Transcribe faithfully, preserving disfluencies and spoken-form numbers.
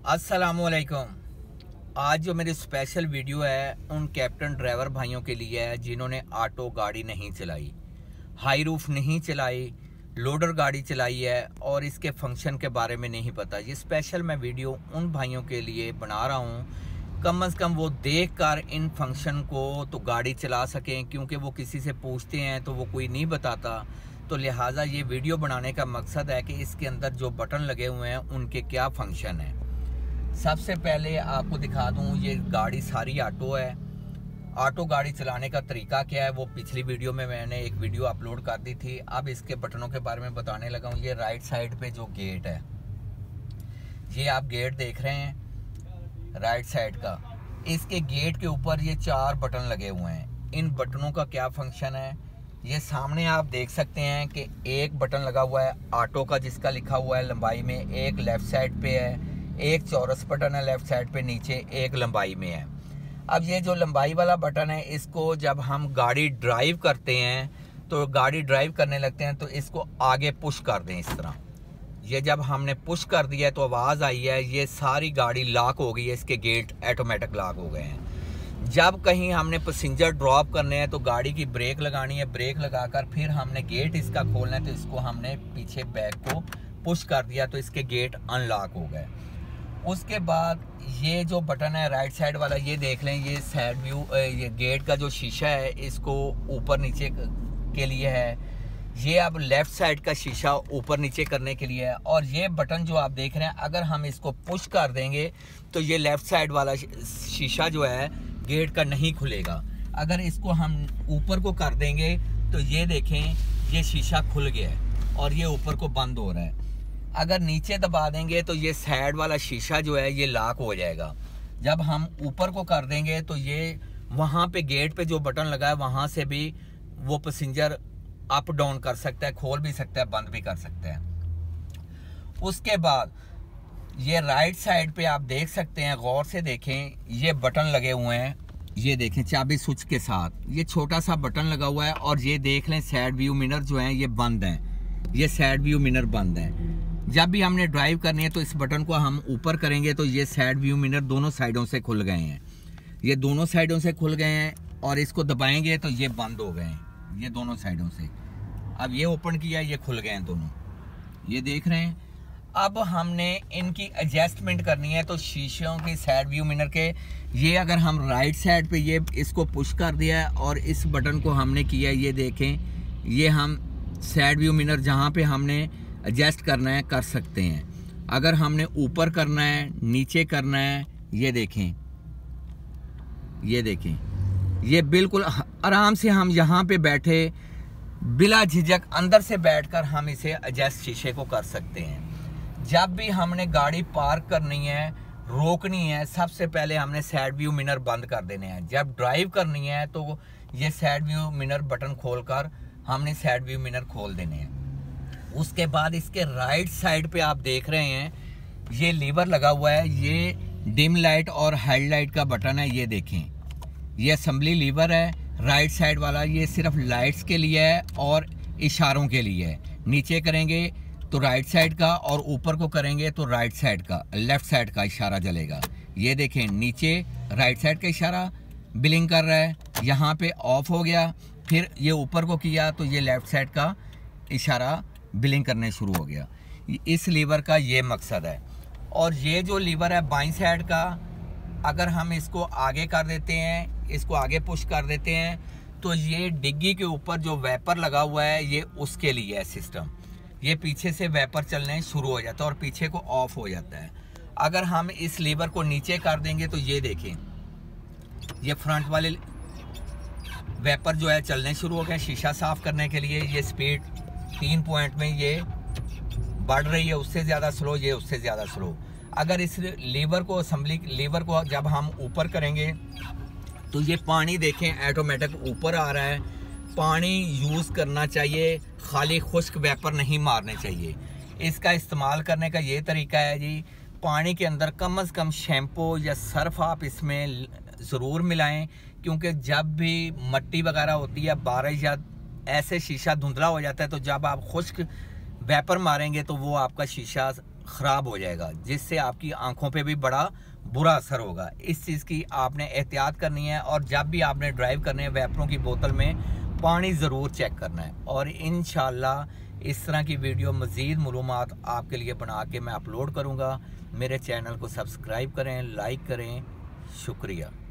अस्सलामुअलैकुम। आज जो मेरी स्पेशल वीडियो है उन कैप्टन ड्राइवर भाइयों के लिए है जिन्होंने ऑटो गाड़ी नहीं चलाई, हाई रूफ नहीं चलाई, लोडर गाड़ी चलाई है और इसके फंक्शन के बारे में नहीं पता। ये स्पेशल मैं वीडियो उन भाइयों के लिए बना रहा हूँ, कम अज़ कम वो देख कर इन फंक्शन को तो गाड़ी चला सकें, क्योंकि वो किसी से पूछते हैं तो वो कोई नहीं बताता। तो लिहाजा ये वीडियो बनाने का मकसद है कि इसके अंदर जो बटन लगे हुए हैं उनके क्या फंक्शन है। सबसे पहले आपको दिखा दूं, ये गाड़ी सारी ऑटो है। ऑटो गाड़ी चलाने का तरीका क्या है वो पिछली वीडियो में मैंने एक वीडियो अपलोड कर दी थी। अब इसके बटनों के बारे में बताने लगा हूँ। ये राइट साइड पे जो गेट है, ये आप गेट देख रहे हैं राइट साइड का, इसके गेट के ऊपर ये चार बटन लगे हुए हैं। इन बटनों का क्या फंक्शन है ये सामने आप देख सकते हैं कि एक बटन लगा हुआ है ऑटो का जिसका लिखा हुआ है लंबाई में, एक लेफ्ट साइड पे है, एक चौरस बटन है लेफ्ट साइड पे, नीचे एक लंबाई में है। अब ये जो लंबाई वाला बटन है, इसको जब हम गाड़ी ड्राइव करते हैं तो गाड़ी ड्राइव करने लगते हैं तो इसको आगे पुश कर दें इस तरह। ये जब हमने पुश कर दिया है तो आवाज़ आई है, ये सारी गाड़ी लॉक हो गई है, इसके गेट ऑटोमेटिक लॉक हो गए हैं। जब कहीं हमने पैसेंजर ड्रॉप करने हैं तो गाड़ी की ब्रेक लगानी है, ब्रेक लगाकर फिर हमने गेट इसका खोलना है तो इसको हमने पीछे बैक को पुश कर दिया तो इसके गेट अनलॉक हो गए। उसके बाद ये जो बटन है राइट साइड वाला, ये देख लें, ये साइड व्यू, ये गेट का जो शीशा है इसको ऊपर नीचे के लिए है। ये अब लेफ्ट साइड का शीशा ऊपर नीचे करने के लिए है। और ये बटन जो आप देख रहे हैं, अगर हम इसको पुश कर देंगे तो ये लेफ्ट साइड वाला शीशा जो है गेट का नहीं खुलेगा। अगर इसको हम ऊपर को कर देंगे तो ये देखें, ये शीशा खुल गया है और ये ऊपर को बंद हो रहा है। अगर नीचे दबा देंगे तो ये साइड वाला शीशा जो है ये लॉक हो जाएगा। जब हम ऊपर को कर देंगे तो ये वहाँ पे गेट पे जो बटन लगा है वहाँ से भी वो पैसेंजर अप डाउन कर सकता है, खोल भी सकता है, बंद भी कर सकता है। उसके बाद ये राइट साइड पे आप देख सकते हैं, गौर से देखें, ये बटन लगे हुए हैं, ये देखें चाबी स्विच के साथ ये छोटा सा बटन लगा हुआ है। और ये देख लें साइड व्यू मिरर जो हैं ये बंद हैं, ये साइड व्यू मिरर बंद हैं। जब भी हमने ड्राइव करनी है तो इस बटन को हम ऊपर करेंगे तो ये साइड व्यू मिरर दोनों साइडों से खुल गए हैं, ये दोनों साइडों से खुल गए हैं। और इसको दबाएंगे तो ये बंद हो गए हैं, ये दोनों साइडों से। अब ये ओपन किया, ये खुल गए हैं दोनों, ये देख रहे हैं। अब हमने इनकी एडजस्टमेंट करनी है तो शीशों की साइड व्यू मिरर के, ये अगर हम राइट साइड पे ये इसको पुश कर दिया है और इस बटन को हमने किया, ये देखें, ये हम साइड व्यू मिरर जहाँ पे हमने एडजस्ट करना है कर सकते हैं। अगर हमने ऊपर करना है, नीचे करना है, ये देखें, ये देखें, ये बिल्कुल आराम से हम यहाँ पे बैठे बिला झिझक अंदर से बैठकर हम इसे एडजस्ट शीशे को कर सकते हैं। जब भी हमने गाड़ी पार्क करनी है, रोकनी है, सबसे पहले हमने साइड व्यू मिरर बंद कर देने हैं। जब ड्राइव करनी है तो ये साइड व्यू मिरर बटन खोलकर हमने साइड व्यू मिरर खोल देने हैं। उसके बाद इसके राइट साइड पे आप देख रहे हैं ये लीवर लगा हुआ है, ये डिम लाइट और हेडलाइट का बटन है। ये देखें, ये असेंबली लीवर है राइट साइड वाला, ये सिर्फ लाइट्स के लिए है और इशारों के लिए है। नीचे करेंगे तो राइट साइड का और ऊपर को करेंगे तो राइट साइड का, लेफ्ट साइड का इशारा जलेगा। ये देखें, नीचे राइट साइड का इशारा ब्लिंक कर रहा है, यहाँ पे ऑफ हो गया, फिर ये ऊपर को किया तो ये लेफ्ट साइड का इशारा ब्लिंक करने शुरू हो गया। इस लीवर का ये मकसद है। और ये जो लीवर है बाईं साइड का, अगर हम इसको आगे कर देते हैं, इसको आगे पुश कर देते हैं तो ये डिग्गी के ऊपर जो वेपर लगा हुआ है ये उसके लिए है सिस्टम। ये पीछे से वेपर चलने शुरू हो जाता है और पीछे को ऑफ हो जाता है। अगर हम इस लीवर को नीचे कर देंगे तो ये देखें, ये फ्रंट वाले वेपर जो है चलने शुरू हो गए शीशा साफ करने के लिए। ये स्पीड तीन पॉइंट में ये बढ़ रही है, उससे ज़्यादा स्लो, ये उससे ज़्यादा स्लो। अगर इस लीवर को असेंबली लीवर को जब हम ऊपर करेंगे तो ये पानी देखें ऑटोमेटिक ऊपर आ रहा है। पानी यूज़ करना चाहिए, खाली खुश्क वेपर नहीं मारने चाहिए। इसका इस्तेमाल करने का ये तरीका है जी, पानी के अंदर कम अज़ कम शैम्पू या सर्फ आप इसमें ज़रूर मिलाएं, क्योंकि जब भी मट्टी वगैरह होती है, बारिश या ऐसे शीशा धुंधला हो जाता है तो जब आप खुश्क वेपर मारेंगे तो वो आपका शीशा ख़राब हो जाएगा, जिससे आपकी आंखों पे भी बड़ा बुरा असर होगा। इस चीज़ की आपने एहतियात करनी है, और जब भी आपने ड्राइव करने हैं वेपरों की बोतल में पानी ज़रूर चेक करना है। और इंशाल्लाह इस तरह की वीडियो मज़ीद मालूमात आपके लिए बना के मैं अपलोड करूँगा। मेरे चैनल को सब्सक्राइब करें, लाइक करें। शुक्रिया।